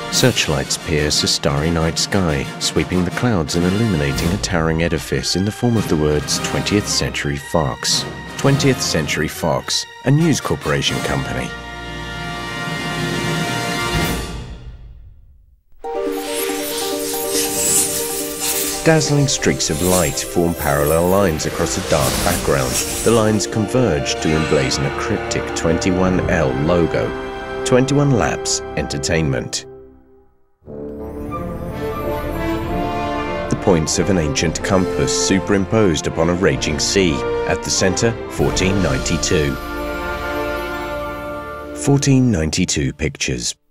Searchlights pierce a starry night sky, sweeping the clouds and illuminating a towering edifice in the form of the words 20th Century Fox. 20th Century Fox, a News Corporation company. Dazzling streaks of light form parallel lines across a dark background. The lines converge to emblazon a cryptic 21L logo. 21 Labs Entertainment. The points of an ancient compass superimposed upon a raging sea. At the center, 1492. 1492 Pictures.